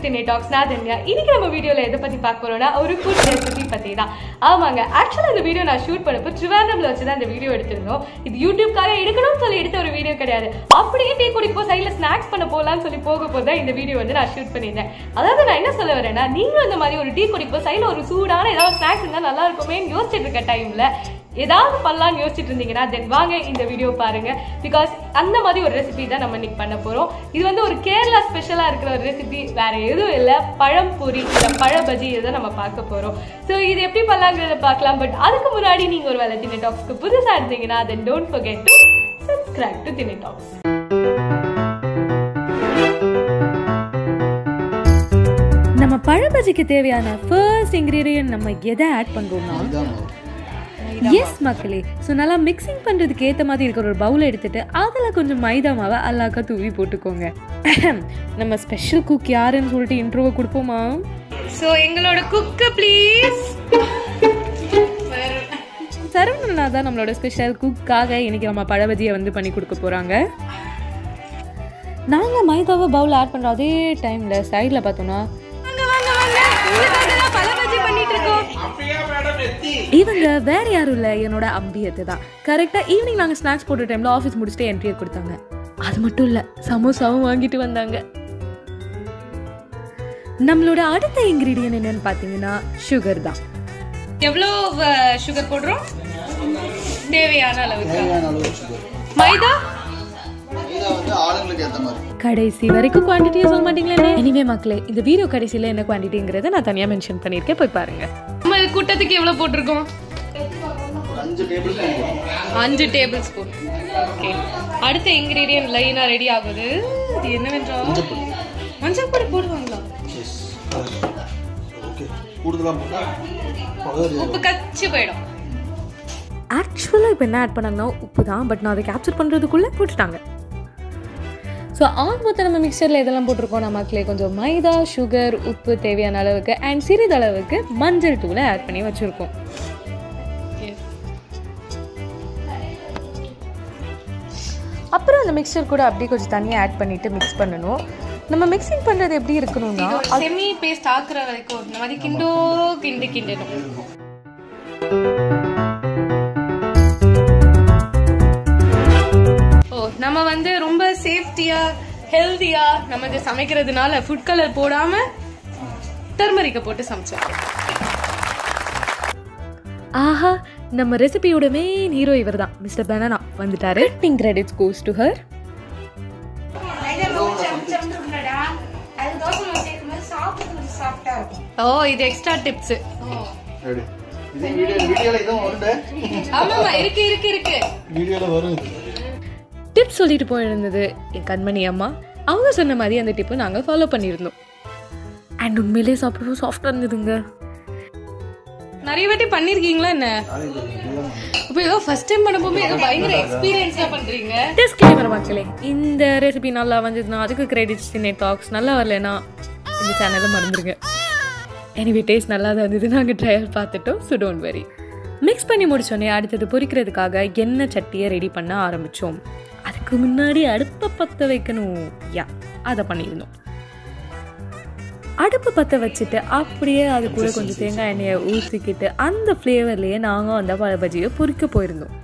Thinay Talks. நான் தன்யா. இன்னைக்கு நம்ம வீடியோல எதை பத்தி பார்க்க போறோம்னா ஒரு ஃபுட் ரெசிபி பத்தி தான். ஆமாங்க, ஆக்சுவலா இந்த வீடியோ நான் ஷூட் பண்ணப்போ ட்ரிவாண்ட்ரம்ல வச்சு தான் இந்த வீடியோ எடுத்திருந்தோம். இது யூடியூப்காக எடுக்கணும்னு சொல்லி எடுத்த ஒரு வீடியோ கிடையாது. அப்படியே டீ குடிப்போ சைட்ல ஸ்நாக்ஸ் பண்ண போலாம்னு சொல்லி போக தான் இந்த வீடியோ வந்து நான் ஷூட் பண்ணியிருந்தேன். அதாவது நான் என்ன சொல்ல வரேன்னா, நீங்களும் இந்த மாதிரி ஒரு டீ குடிப்போ சைட்ல ஒரு சூடான ஏதாவது ஸ்நாக்ஸ் இருந்தா நல்லா இருக்குமேன்னு யோசிச்சுட்டு இருக்க டைம்ல ஏதாவது பண்ணலாம்னு யோசிச்சுட்டு இருந்தீங்கன்னா தென் வாங்க இந்த வீடியோ பாருங்க. பிகாஸ் அந்த மாதிரி ஒரு ரெசிபி தான் நம்ம இன்னைக்கு பண்ண போறோம். இது வந்து ஒரு கேரளா ஸ்பெஷலா இருக்கிற ஒரு ரெசிபி, வேற எதுவும் இல்லை, பழம்பொரி இல்ல பழ பஜ்ஜி இதை நம்ம பார்க்க போறோம். ஸோ இது எப்படி பண்ணலாங்கிறத பார்க்கலாம். பட் அதுக்கு முன்னாடி நீங்க ஒரு வேலை Thinay Talksக்கு புதுசா இருந்தீங்கன்னா then don't forget to subscribe to Thinay Talks. நம்ம பழ பஜ்ஜிக்கு தேவையான ஃபர்ஸ்ட் இன்கிரீடியன்ட் நம்ம எதை ஆட் பண்றோம்னா எஸ் மக்களே. ஸோ நல்லா மிக்சிங் பண்ணுறதுக்கு ஏற்ற மாதிரி இருக்கிற ஒரு பவுல் எடுத்துட்டு அதில் கொஞ்சம் மைதா மாவை அல்லாக்கா தூவி போட்டுக்கோங்க. நம்ம ஸ்பெஷல் குக் யாருன்னு சொல்லிட்டு இன்ட்ரோவை கொடுப்போமா? ஸோ எங்களோட குக்கு ப்ளீஸ். சரவணனா தான் நம்மளோட ஸ்பெஷல் குக்காக இன்னைக்கு நம்ம பழ பஜ்ஜியை வந்து பண்ணி கொடுக்க போகிறாங்க. நாங்கள் மைதாவை பவுல் ஆட் பண்ணுற அதே டைமில் சைடில் பார்த்தோன்னா இவங்க வேற யாரும் இல்லை, என்னோட அம்பியத்தை தான். கரெக்டாக ஈவினிங் நாங்கள் ஸ்நாக்ஸ் போட்ட டைமில் ஆஃபீஸ் முடிச்சுட்டு என்ட்ரியை கொடுத்தாங்க. அது மட்டும் இல்லை, சமோசாவும் வாங்கிட்டு வந்தாங்க. நம்மளோட அடுத்த இன்கிரீடியன்ட் என்னன்னு பார்த்தீங்கன்னா சுகர் தான். எவ்வளோ சுகர் போடுறோம்? தேவையான அளவுக்கு. மைதா கடைசி வரைக்கும் குவான்டிட்டியை சொல்ல மாட்டீங்களே. எனிவே மக்களே, இந்த வீடியோ கடைசியில் என்ன குவான்டிட்டிங்கிறத நான் தனியாக மென்ஷன் பண்ணியிருக்கேன், போய் பாருங்க. நம்ம கூட்டத்துக்கு எவ்வளோ போட்டிருக்கோம்? 5 டேபிள் ஸ்பூன். ஓகே, அடுத்த இன்கிரீடியன்ட் லைனா ரெடி ஆகுது. இது என்னவென்றால் மஞ்சள் பொடி போடுவாங்களா? உப்பு கச்சி போயிடும். ஆக்சுவலாக இப்போ என்ன ஆட் பண்ணாங்கன்னா உப்பு தான், பட் நான் அதை கேப்சர் பண்ணுறதுக்குள்ளே போட்டுட்டாங்க. ஸோ ஆல்மொத்தம் நம்ம மிக்சரில் எதெல்லாம் போட்டிருக்கோம் நமக்குலே கொஞ்சம் மைதா, சுகர், உப்பு தேவையான அளவுக்கு அண்ட் சிறிதளவுக்கு மஞ்சள் தூளை ஆட் பண்ணி வச்சுருக்கோம். அப்புறம் அந்த மிக்சர் கூட அப்படியே கொஞ்சம் தனியாக ஆட் பண்ணிவிட்டு மிக்ஸ் பண்ணணும். நம்ம மிக்சிங் பண்ணுறது எப்படி இருக்கணும்னா செமி பேஸ்ட் ஆக்குற வரைக்கும் இந்த மாதிரி கிண்டணும். நம்ம வந்து ரொம்ப சேஃப்டியா ஹெல்தியா நம்ம இதை சமைக்கிறதுனால ஃபுட் கலர் போடாம டர்மரிக்க போட்டு சமைச்சோம். ஆஹா, நம்ம ரெசிபியோட மெயின் ஹீரோ இவர் தான், மிஸ்டர் பனானா வந்துட்டாரு. Credits goes to her. Oh, இது எக்ஸ்ட்ரா டிப்ஸ். ஆமாமா, இருக்கு வீடியோல வரும். டிப்ஸ் சொல்லிட்டு போயிருந்தது என் கண்மணி அம்மா. அவங்க சொன்ன மாதிரி அந்த டிப்பை நாங்கள் ஃபாலோ பண்ணியிருந்தோம். அண்ட் உண்மையிலே சாப்பிடுவோம், சாஃப்டாக இருந்ததுங்க. நிறைய வாட்டி பண்ணிருக்கீங்களா என்ன? இப்போ ஏதோ ஃபர்ஸ்ட் டைம் பண்ணும்போது ஏதோ பயங்கர எக்ஸ்பீரியன்ஸா பண்றீங்க. டிஸ்க்ளைமர் மக்களே, இந்த ரெசிபி நல்லா வந்ததுன்னா அதுக்கு கிரெடிட்ஸ் Thinay Talks, நல்லா வரலன்னா இந்த சேனலை மறந்துருங்க. எனிவே டேஸ்ட் நல்லா தான் இருந்தது, நாங்கள் ட்ரையல் பார்த்துட்டோம். So don't worry. மிக்ஸ் பண்ணி முடிச்சோடனே அடுத்தது பொரிக்கிறதுக்காக எண்ணெய் சட்டியை ரெடி பண்ண ஆரம்பித்தோம். அதுக்கு முன்னாடி அடுப்பை பற்ற வைக்கணும். அதை பண்ணியிருந்தோம். அடுப்பு பற்ற வச்சுட்டு அப்படியே அது கூட கொஞ்சம் தேங்காய் எண்ணெயை ஊற்றிக்கிட்டு அந்த ஃப்ளேவர்லேயே நாங்கள் அந்த பழ பஜ்ஜியை பொரிக்க போயிருந்தோம்.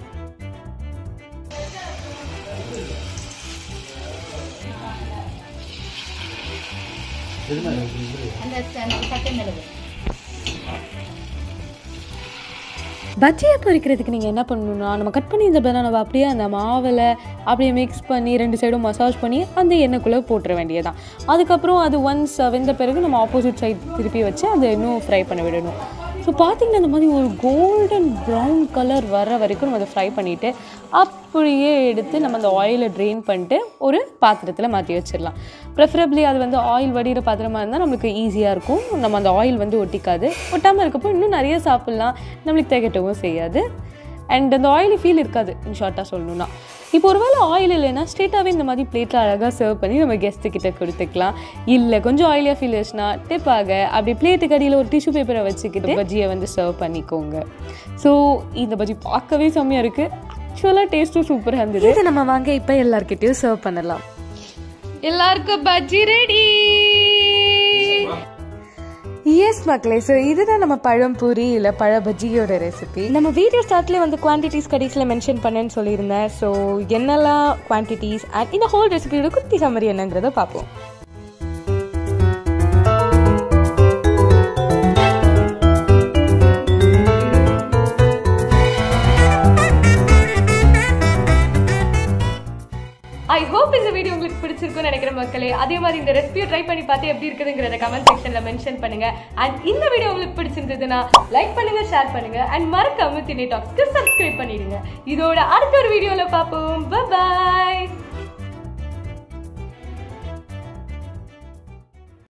பஜ்ஜியை பொரிக்கிறதுக்கு நீங்கள் என்ன பண்ணணும்னா, நம்ம கட் பண்ணி இந்த பனானாவை அப்படியே அந்த மாவில் அப்படியே மிக்ஸ் பண்ணி 2 சைடும் மசாஜ் பண்ணி அந்த எண்ணெய்க்குள்ளே போட்டுற வேண்டியதான். அதுக்கப்புறம் அது ஒன்ஸ் வெந்த பிறகு நம்ம ஆப்போசிட் சைட் திருப்பி வச்சு அதை இன்னும் ஃப்ரை பண்ண விடணும். ஸோ பார்த்திங்கன்னா இந்த மாதிரி ஒரு கோல்டன் ப்ரௌன் கலர் வர வரைக்கும் நம்ம அதை ஃப்ரை பண்ணிவிட்டு அப்படியே எடுத்து நம்ம அந்த ஆயிலை ட்ரெயின் பண்ணிட்டு ஒரு பாத்திரத்தில் மாற்றி வச்சிடலாம். ப்ரெஃபரபிளி அது வந்து ஆயில் வடிகிற பாத்திரமாக இருந்தால் நம்மளுக்கு ஈஸியாக இருக்கும். நம்ம அந்த ஆயில் வந்து ஒட்டிக்காது. ஒட்டாமல் இருக்கப்போ இன்னும் நிறைய சாப்பிட்லாம், நம்மளுக்கு திகட்டவும் செய்யாது. அண்ட் அந்த ஆயிலி ஃபீல் இருக்காது. இன் ஷார்ட்டாக சொல்லணும்னா, இப்போ ஒரு வேளை ஆயில் இல்லைன்னா ஸ்ட்ரெயிட்டாகவே இந்த மாதிரி பிளேட்டில் அழகாக சர்வ் பண்ணி நம்ம கெஸ்ட்டுக்கிட்ட கொடுத்துக்கலாம். இல்லை கொஞ்சம் ஆயிலியாக ஃபீல் ஆச்சுன்னா டிப்பாக அப்படி பிளேட்டுக்கு அடியில் ஒரு டிஷ்யூ பேப்பரை வச்சுக்கிட்டு பஜ்ஜியை வந்து சர்வ் பண்ணிக்கோங்க. ஸோ இந்த பஜ்ஜி பார்க்கவே செம்மையாக இருக்குது. ஆக்சுவலாக டேஸ்ட்டும் சூப்பராக இருந்தது. இது நம்ம வாங்க இப்போ எல்லாருக்கிட்டையும் சர்வ் பண்ணலாம். எல்லாருக்கும் பஜ்ஜி ரெடி. எஸ் மக்களே, ஸோ இதுதான் நம்ம பழம்பூரி இல்லை பழ பஜ்ஜியோட ரெசிபி. நம்ம வீடியோ ஸ்டார்ட்லேயே வந்து குவான்டிட்டிஸ் கடைசியில் மென்ஷன் பண்ணேன்னு சொல்லியிருந்தேன். ஸோ என்னெல்லாம் குவான்டிட்டிஸ் அண்ட் இந்த ஹோல் ரெசிபியோட குட்டி சம்மரி என்னங்கிறத பார்ப்போம். ஐ ஹோப் இந்த வீடியோ உங்களுக்கு பிடிச்சிருக்கும்னு நினைக்கிற மக்களே. அதே மாதிரி இந்த ரெசிபியை ட்ரை பண்ணி பார்த்து எப்படி இருக்குதுங்கிறத கமெண்ட் செக்ஷன்ல மென்ஷன் பண்ணுங்க. அண்ட் இந்த வீடியோ உங்களுக்கு பிடிச்சிருந்ததுன்னா லைக் பண்ணுங்க, ஷேர் பண்ணுங்க அண்ட் மறக்காம தினி டாக்ஸ்க்கு சப்ஸ்கிரைப் பண்ணிடுங்க. இதோட அடுத்த ஒரு வீடியோல பார்ப்போம். பை பாய்.